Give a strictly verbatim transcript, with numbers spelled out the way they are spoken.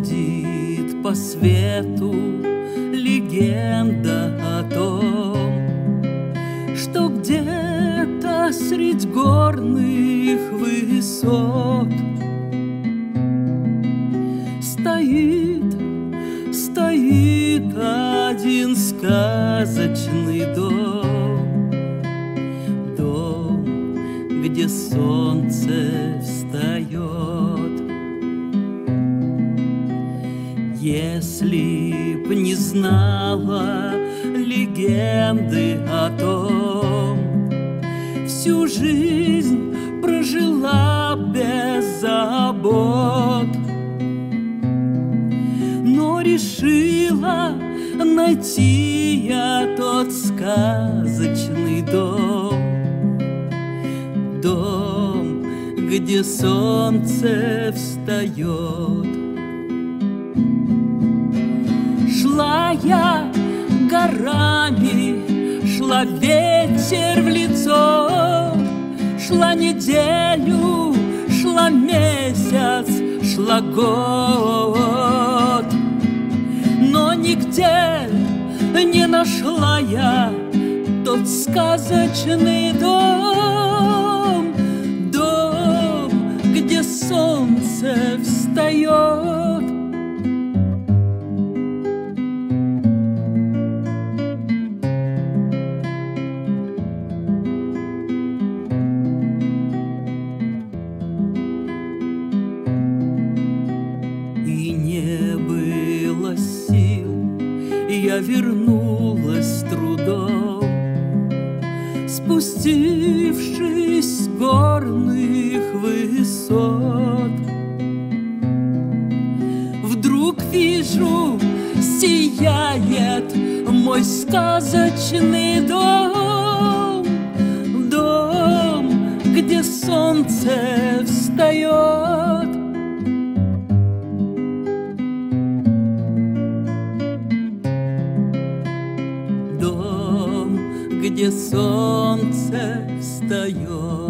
Ходит по свету легенда о том, что где-то средь горных высот стоит, стоит один сказочный дом, дом, где солнце встает. Если б не знала легенды о том, всю жизнь прожила без забот, но решила найти я тот сказочный дом, дом, где солнце встает. Шла я горами, шла ветер в лицо, шла неделю, шла месяц, шла год, но нигде не нашла я тот сказочный дом, дом, где солнце встает. И не было сил, я вернулась с трудом, спустившись с горных высот. Вдруг вижу, сияет мой сказочный дом, дом, где солнце встает. Дом, где солнце встает.